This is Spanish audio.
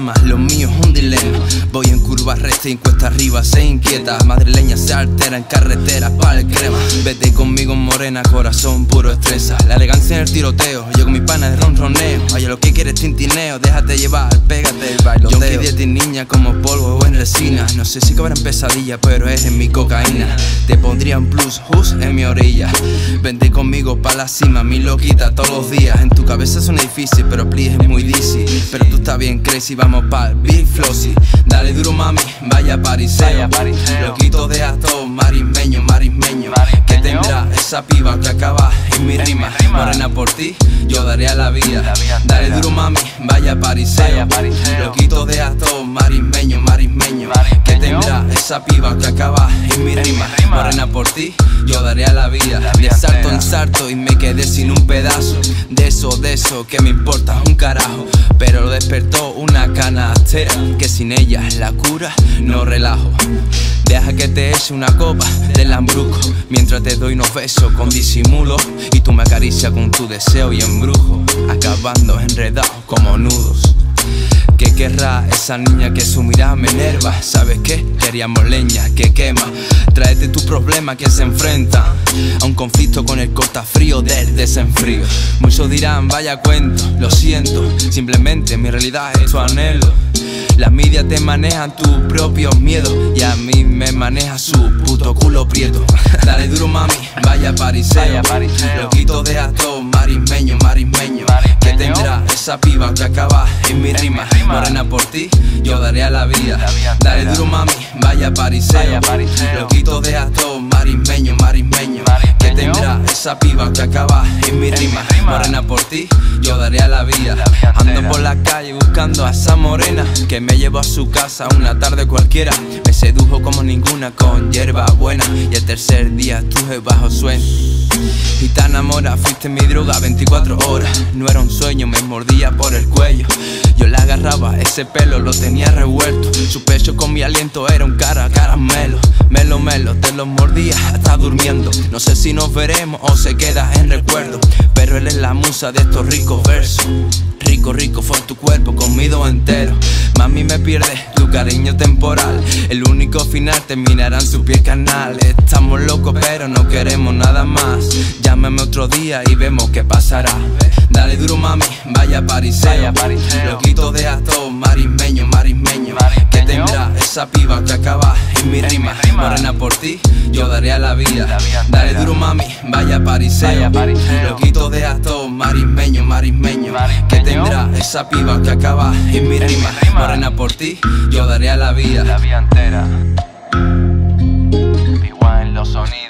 drama, lo mío es un dilema. Voy en curva recta y cuesta arriba se inquieta. Madrileña se altera en carretera pa'l el crema. Vete conmigo morena, corazón puro estresa. La elegancia en el tiroteo, yo con mi pana de ronroneo. Oye, lo que quieres tintineo, déjate llevar, pégate el bailoteo. Yo de ti niña como polvo o en resina. No sé si cabrá en pesadilla, pero es en mi cocaína. Te pondría un plus, en mi orilla. Vente conmigo pa' la cima, mi loquita todos los días. En tu cabeza suena difícil, pero please es muy dizzy. Pero tú estás bien crazy, vamos pa'l Big Flossy. Dale duro mami, vaya pariseo. Loquito de todo, marismeño, marismeño. Que tendrá esa piba que acaba en mi rima. Morena por ti, yo daré a la vida. Dale duro mami, vaya pariseo. Loquito de todo, marismeño, marismeño. Que tendrá esa piba que acaba en mi rima. Morena por ti, yo daré a la vida. De salto en salto y me quedé sin un pedazo. De eso, que me importa un carajo. Pero lo despertó una canastera, que sin ella la cura no relajo. Deja que te eche una copa del Lambruco, mientras te doy unos besos con disimulo. Y tú me acaricias con tu deseo y embrujo, acabando enredados como nudos. ¿Qué querrá esa niña que su mirada me enerva? ¿Sabes qué? Queríamos leña que quema. Tráete tu problema que se enfrenta a un conflicto con el cortafrío del desenfrío. Muchos dirán, vaya cuento, lo siento. Simplemente mi realidad es tu anhelo. Las medias te manejan tus propios miedos y a mí me maneja su puto culo prieto. Dale duro mami, vaya pariseo. Loquito de todo, marismeño, marismeño. Que tendrá esa piba que acaba en mi rima. Morena por ti, yo daré a la vida. Dale duro mami, vaya pariseo. Loquito de todo, marismeño, marismeño. Que tendrá esa piba que acaba en mi rima. Morena por ti, yo daré a la vida. Ando por la calle buscando a esa morena que me llevó a su casa una tarde cualquiera. Me sedujo como ninguna con hierba buena. Y el tercer día estuve bajo sueño. Y tan enamorada, fuiste mi droga 24 horas. No era un sueño, me mordía por el cuello. Yo la agarraba, ese pelo lo tenía revuelto. Su pecho con mi aliento era un caramelo. Melo, te lo mordía hasta durmiendo. No sé si nos veremos o se queda en recuerdo, pero él es la musa de estos ricos versos. Rico fue tu cuerpo comido entero. Mami me pierde tu cariño temporal. El único final terminará en su piel carnal. Estamos locos pero no queremos nada más. Llámame otro día y vemos qué pasará. Dale duro mami, vaya pariseo. Loquito de todo, marismeño, marismeño. Que tendrá esa piba que acaba en mi rima. Morena por ti, yo daré a la vida. Dale duro mami, vaya pariseo. Loquito de todo, marismeño, marismeño. Que tendrá esa piba que acaba en mi rima. Morena por ti, yo daré a la vida. La vida entera. Igual en los sonidos.